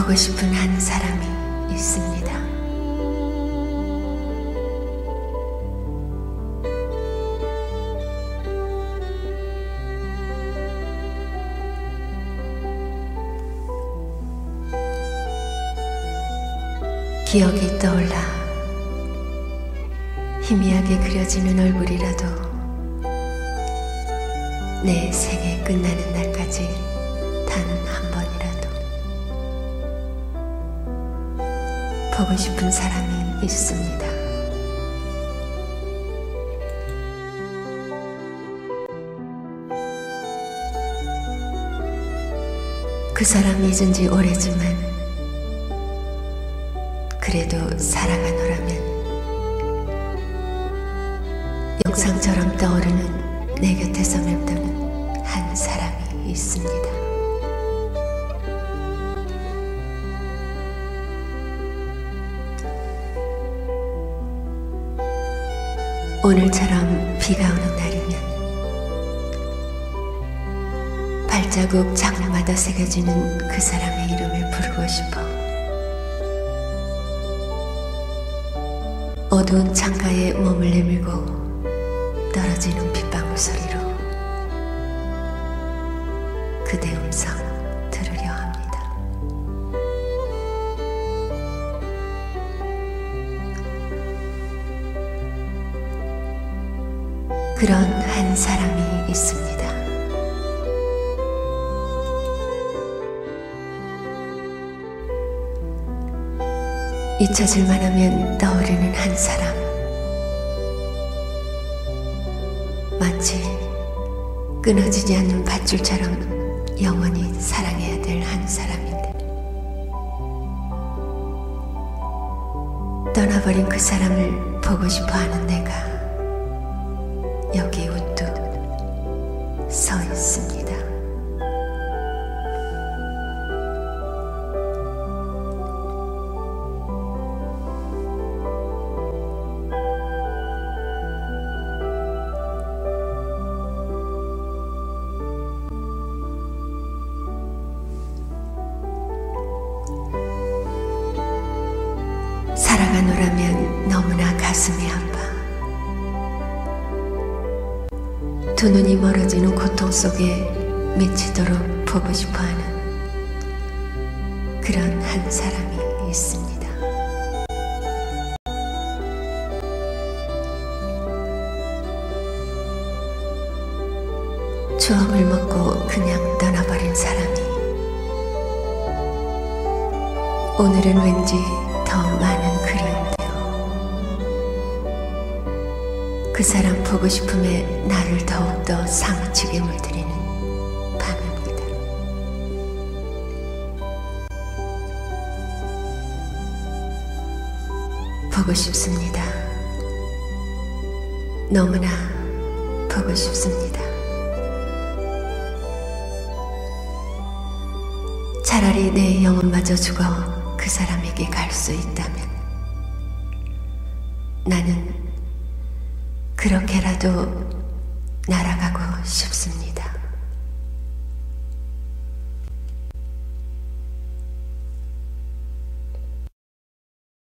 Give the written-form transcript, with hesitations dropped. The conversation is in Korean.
보고 싶은 한 사람이 있습니다. 기억이 떠올라 희미하게 그려지는 얼굴이라도 내 생애 끝나는 날까지 단 한 번이라도 보고 싶은 사람이 있습니다. 그 사람 잊은 지 오래지만 그래도 살아가노라면 영상처럼 떠오르는 내 곁에서 맴도는 한 사람이 있습니다. 오늘처럼 비가 오는 날이면 발자국 장마다 새겨지는 그 사람의 이름을 부르고 싶어 어두운 창가에 몸을 내밀고 떨어지는 빗방울 소리로 그대 음성 들으려 합니다. 그런 한 사람이 있습니다. 잊혀질만 하면 떠오르는 한 사람, 마치 끊어지지 않는 밧줄처럼 영원히 사랑해야 될 한 사람인데 떠나버린 그 사람을 보고 싶어하는 내가 여기 우뚝 서 있습니다. 살아가노라면 너무나 가슴이 아파 두 눈이 멀어지는 고통 속에 미치도록 보고 싶어하는 그런 한 사람이 있습니다. 추억을 먹고 그냥 떠나버린 사람이 오늘은 왠지 더 많은 그리움되어 그 사람 보고 싶음에 나를 더욱더 사무치게 물들이는 밤입니다. 보고 싶습니다. 너무나 보고 싶습니다. 차라리 내 영혼마저 죽어 그 사람에게 갈 수 있다면 나는 그렇게라도 날아가고 싶습니다.